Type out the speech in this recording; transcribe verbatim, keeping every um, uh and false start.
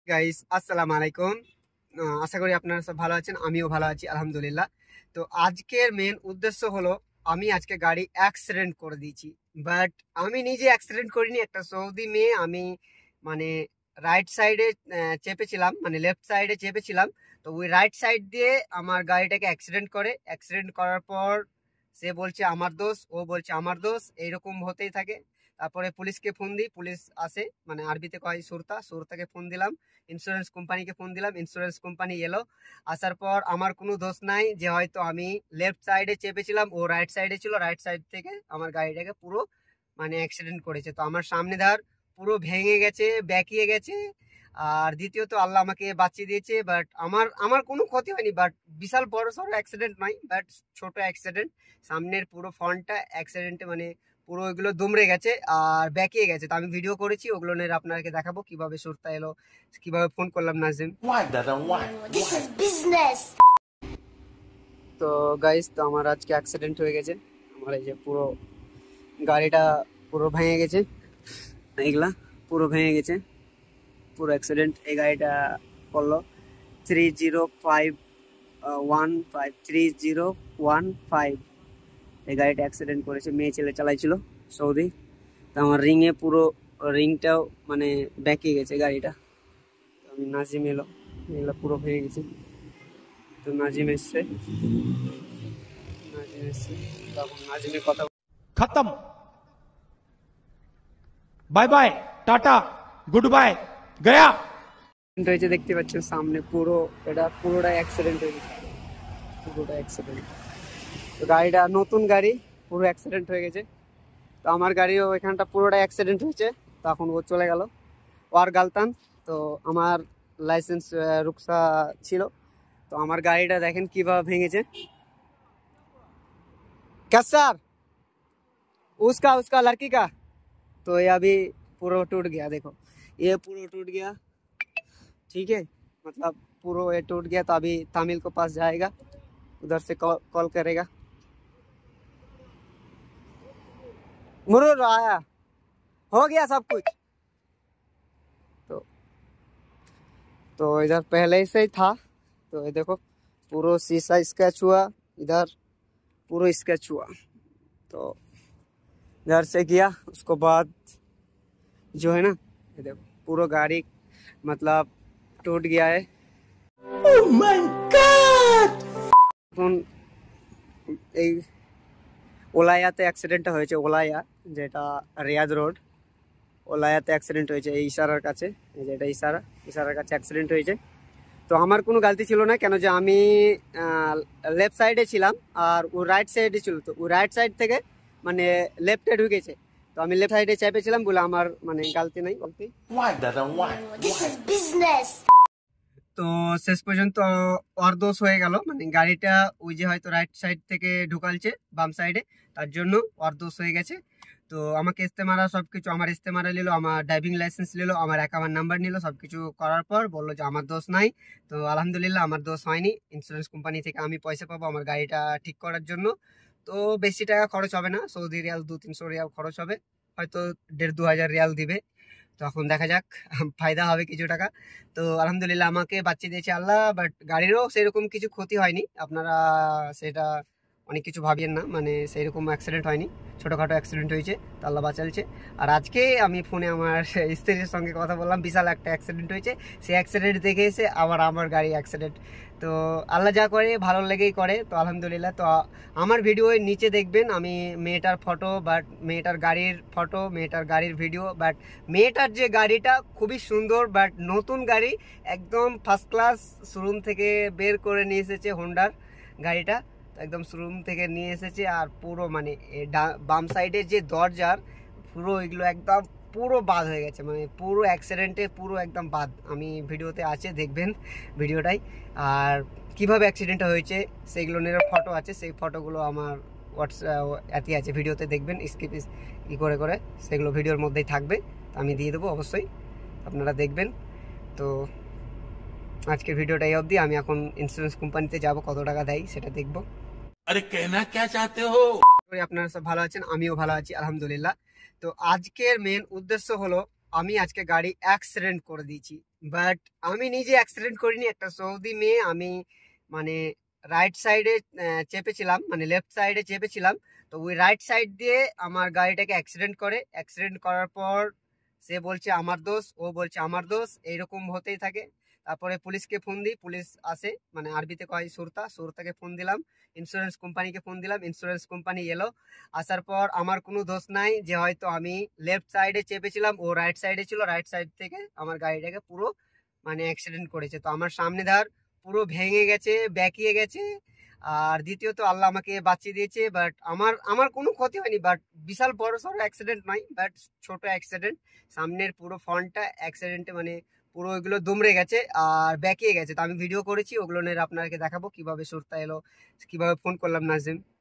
Guys আসসালামু আলাইকুম। আশা করি আপনারা সব ভালো আছেন, আমিও ভালো আছি আলহামদুলিল্লাহ। তো আজকের মেন উদ্দেশ্য হলো আমি আজকে গাড়ি অ্যাক্সিডেন্ট করে দিয়েছি। বাট আমি নিজে অ্যাক্সিডেন্ট করিনি, একটা সৌদি মেয়ে আমি মানে রাইট সাইডে চেপেছিলাম, মানে লেফট সাইডে চেপেছিলাম। তো ওই রাইট সাইড দিয়ে আমার গাড়িটাকে অ্যাক্সিডেন্ট করে। অ্যাক্সিডেন্ট করার পর সে বলছে আমার দোষ, ও বলছে আমার দোষ, এইরকম হতেই থাকে। তারপরে পুলিশকে ফোন দিই, পুলিশ আসে, মানে আরবিতে কয় সুরতা, সুরতাকে ফোন দিলাম, ইন্স্যুরেন্স কোম্পানিকে ফোন দিলাম, ইন্স্যুরেন্স কোম্পানি এলো। আসার পর আমার কোনো দোষ নাই, যে হয়তো আমি লেফট সাইডে চেপেছিলাম, ও রাইট সাইডে ছিল, রাইট সাইড থেকে আমার গাড়িটাকে পুরো মানে অ্যাক্সিডেন্ট করেছে। তো আমার সামনে ধার পুরো ভেঙে গেছে, ব্যাকিয়ে গেছে। আর দ্বিতীয়ত আল্লাহ আমাকে বাঁচিয়ে দিয়েছে। বাট আমার আমার কোনো ক্ষতি হয়নি, বাট বিশাল বড় সড়ো অ্যাক্সিডেন্ট নয়, বাট ছোট অ্যাক্সিডেন্ট। সামনের পুরো ফ্রন্টটা অ্যাক্সিডেন্টে মানে পুরো ওইগুলো দুমড়ে গেছে আর ব্যাকিয়ে গেছে। তো আমি ভিডিও করেছি, ওগুলো নিয়ে আপনাকে দেখাবো কিভাবে সুরতা এলো, কিভাবে ফোন করলাম নাজিম। তো গাইস, তো আমার আজকে অ্যাক্সিডেন্ট হয়ে গেছে। আমার এই যে পুরো গাড়িটা পুরো ভেঙে গেছে, এইগুলা পুরো ভেঙে গেছে, পুরো অ্যাক্সিডেন্ট। এই গাড়িটা করলো three zero five one five three zero one five এই গাড়িটা অ্যাক্সিডেন্ট করেছে, মেয়ে ছেলে চালাইছিল সৌদি। তো আমার রিংয়ে পুরো রিংটাও মানে ব্যাকিয়ে গেছে গাড়িটা। তো আমি নাজিম এলো, এগুলো পুরো ভেঙে গেছে। তো নাজিম এসছে, নাজিম এসছে তখন নাজিমের কথা खत्म, बाय बाय, टाटा, गुड बाय, गया। হয়েছে, দেখতে পাচ্ছেন সামনে পুরো, এটা পুরোটাই অ্যাক্সিডেন্ট হয়ে গেছে, পুরোটা অ্যাক্সিডেন্ট। তো গাড়িটা নতুন গাড়ি, পুরো অ্যাক্সিডেন্ট হয়ে গেছে। তো আমার গাড়িও এখানটা পুরোটাই অ্যাক্সিডেন্ট হয়েছে। তখন ও চলে গেল, ওর গালতান। তো আমার লাইসেন্স রুকসা ছিল। তো আমার গাড়িটা দেখেন কিভাবে ভেঙেছে। कैसर उसका उसका लड़की का। तो ये अभी पूरा टूट गया, देखो ये पूरा टूट गया, ठीक है, मतलब पूरा ये टूट गया। तो अभी तामिल को पास जाएगा, उधर से कॉल कॉल करेगा। मुरुर आया, हो गया सब कुछ। तो तो इधर पहले से ही था। तो ये देखो पूरा शीशा स्क्रैच हुआ, इधर पूरा स्क्रैच हुआ। तो इधर से किया, उसको बाद जो है ना, ये देखो पूरा गाड़ी मतलब टूट गया है। oh my God! এখন এই ওলায়াতে অ্যাক্সিডেন্টটা হয়েছে, ওলায়া যেটা রিয়াদ রোড, ওলায়াতে অ্যাক্সিডেন্ট হয়েছে এই ইশারার কাছে, এই যেটা ইশারা, ইশারার কাছে অ্যাক্সিডেন্ট হয়েছে। তো আমার কোনো গলতি ছিল না, কেন যে আমি লেফট সাইডে ছিলাম আর ও রাইট সাইডে ছিল। তো ও রাইট সাইড থেকে মানে লেফটে ঢুকেছে, তো আমি লেফট সাইডে চেপেছিলাম বলে আমার মানে গলতি নাই, গলতি। তো শেষ পর্যন্ত ওর দোষ হয়ে গেল, মানে গাড়িটা ওই যে হয়তো রাইট সাইড থেকে ঢুকালছে বাম সাইডে, তার জন্য ওর দোষ হয়ে গেছে। তো আমাকে ইস্তেমারা সব কিছু, আমার ইস্তেমারা নিল, আমার ড্রাইভিং লাইসেন্স নিল, আমার অ্যাকাউন্ট নাম্বার নিল, সব কিছু করার পর বললো যে আমার দোষ নাই। তো আলহামদুলিল্লাহ আমার দোষ হয়নি। ইন্স্যুরেন্স কোম্পানি থেকে আমি পয়সা পাবো আমার গাড়িটা ঠিক করার জন্য। তো বেশি টাকা খরচ হবে না, সৌদি রিয়াল দু তিনশো রিয়াল খরচ হবে, হয়তো দেড় দু হাজার রিয়াল দিবে। তখন দেখা যাক, ফায়দা হবে কিছু টাকা। তো আলহামদুলিল্লাহ আমাকে বাঁচিয়ে দিয়েছে আল্লাহ। বাট গাড়িরও সেরকম কিছু ক্ষতি হয়নি, আপনারা সেটা অনেক কিছু ভাবিয়েন না, মানে সেইরকম অ্যাক্সিডেন্ট হয়নি, ছোটোখাটো অ্যাক্সিডেন্ট হয়েছে, তো আল্লাহ বাঁচালছে। আর আজকে আমি ফোনে আমার স্ত্রীর সঙ্গে কথা বললাম, বিশাল একটা অ্যাক্সিডেন্ট হয়েছে, সেই অ্যাক্সিডেন্ট দেখে এসে আবার আমার গাড়ি অ্যাক্সিডেন্ট। তো আল্লাহ যা করে ভালো লেগেই করে, তো আলহামদুলিল্লাহ। তো আমার ভিডিওর নিচে দেখবেন আমি মেয়েটার ফটো, বাট মেয়েটার গাড়ির ফটো, মেয়েটার গাড়ির ভিডিও। বাট মেয়েটার যে গাড়িটা খুবই সুন্দর, বাট নতুন গাড়ি, একদম ফার্স্ট ক্লাস, শোরুম থেকে বের করে নিয়ে এসেছে হোন্ডার গাড়িটা, একদম শোরুম থেকে নিয়ে এসেছে। আর পুরো মানে বাম সাইডের যে দরজার পুরো এগুলো একদম পুরো বাদ হয়ে গেছে, মানে পুরো অ্যাক্সিডেন্টে পুরো একদম বাদ। আমি ভিডিওতে আছে, দেখবেন ভিডিওটাই। আর কিভাবে অ্যাক্সিডেন্টটা হয়েছে সেইগুলো নিয়ে ফটো আছে, সেই ফটোগুলো আমার হোয়াটসঅ্যাপ এতে আছে, ভিডিওতে দেখবেন, স্কিপ ই করে করে সেগুলো ভিডিওর মধ্যেই থাকবে, আমি দিয়ে দেবো অবশ্যই, আপনারা দেখবেন। তো আজকের ভিডিওটা এই অবধি। আমি এখন ইন্স্যুরেন্স কোম্পানিতে যাব, কত টাকা দেয় সেটা দেখবো। আরে কেনা কে চাতে হো? আপনারা সব ভালো আছেন, আমিও ভালো আছি আলহামদুলিল্লাহ। তো আজকের মেন উদ্দেশ্য হলো আমি আজকে গাড়ি অ্যাক্সিডেন্ট করে দিয়েছি। বাট আমি নিজে অ্যাক্সিডেন্ট করিনি, একটা সৌদি মেয়ে, আমি মানে রাইট সাইডে চেপেছিলাম, মানে লেফট সাইডে চেপেছিলাম, তো ওই রাইট সাইড দিয়ে আমার গাড়িটাকে অ্যাক্সিডেন্ট করে। অ্যাক্সিডেন্ট করার পর সে বলছে আমার দোষ, ও বলছে আমার দোষ, এইরকম হতেই থাকে। তারপরে পুলিশকে ফোন দিই, পুলিশ আসে, মানে আরবিতে কয় সুরতা, সুরতাকে ফোন দিলাম, ইন্স্যুরেন্স কোম্পানিকে ফোন দিলাম, ইন্স্যুরেন্স কোম্পানি এলো। আসার পর আমার কোনো দোষ নাই, যে হয়তো আমি লেফট সাইডে চেপেছিলাম, ও রাইট সাইডে ছিল, রাইট সাইড থেকে আমার গাড়িটাকে পুরো মানে অ্যাক্সিডেন্ট করেছে। তো আমার সামনে ধার পুরো ভেঙে গেছে, ব্যাকিয়ে গেছে। আর দ্বিতীয়ত আল্লাহ আমাকে বাঁচিয়ে দিয়েছে, বাট আমার আমার কোনো ক্ষতি হয়নি, বাট বিশাল বড় সড়ো অ্যাক্সিডেন্ট নয়, বাট ছোট অ্যাক্সিডেন্ট। সামনের পুরো ফ্রন্টটা অ্যাক্সিডেন্টে মানে পুরো ওইগুলো দুমড়ে গেছে আর ব্যাকিয়ে গেছে। তো আমি ভিডিও করেছি, ওগুলো নিয়ে আপনাকে দেখাবো কিভাবে সুরতা এলো, কিভাবে ফোন করলাম নাজিম।